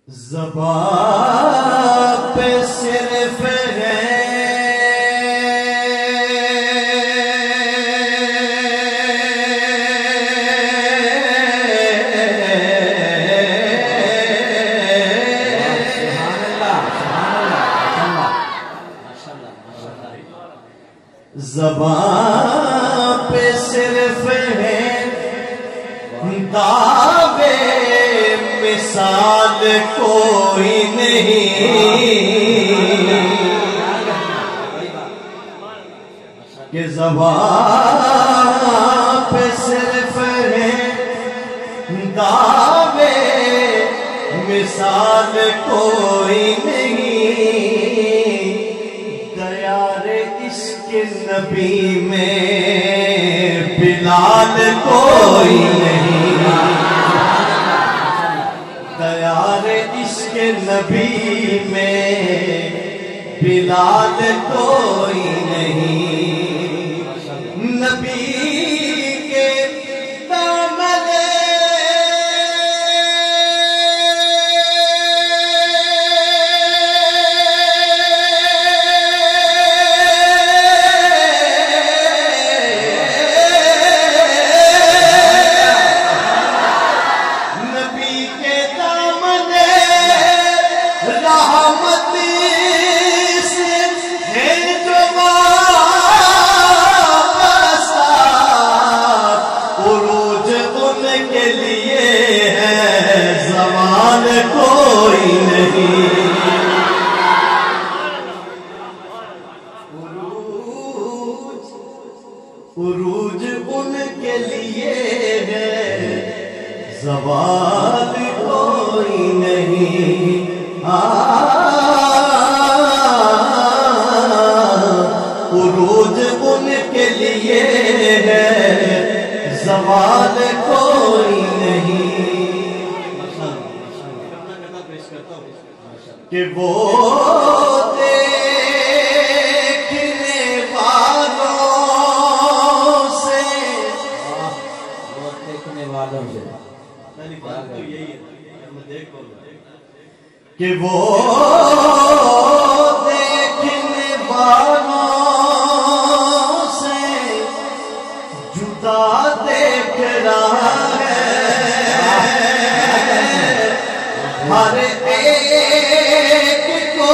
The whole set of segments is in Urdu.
زبان پہ صرف ہے زبان پہ صرف ہے دعوے مثال کوئی نہیں کہ زبان پہ صرف ہے دعوے مثال کوئی نہیں دیار عشق نبی میں بلال کوئی نہیں دیار عشق نبی میں بلال کوئی نہیں نبی کے دامن کوئی نہیں عروج ان کے لیے ہے زوال کوئی نہیں عروج ان کے لیے ہے زوال کوئی نہیں کہ وہ دیکھنے والوں سے کہ وہ دیکھنے والوں سے جدا دیکھ رہا ہے ہر ایک کو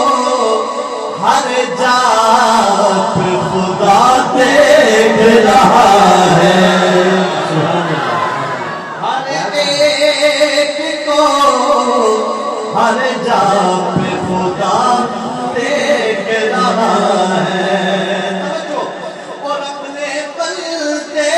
ہر جا پہ خدا دیکھ رہا ہے ہر ایک کو ہر جا پہ خدا دیکھ رہا ہے اور اپنے بندے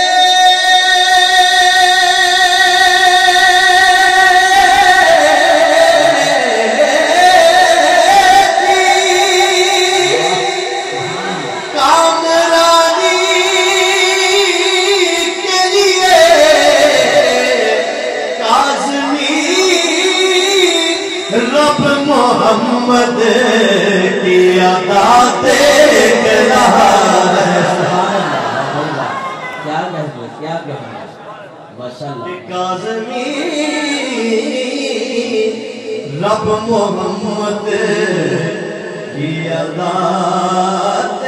رب محمد کی عطا دیکھ رہا ہے کیا ماشاءاللہ کاظمی رب محمد کی عطا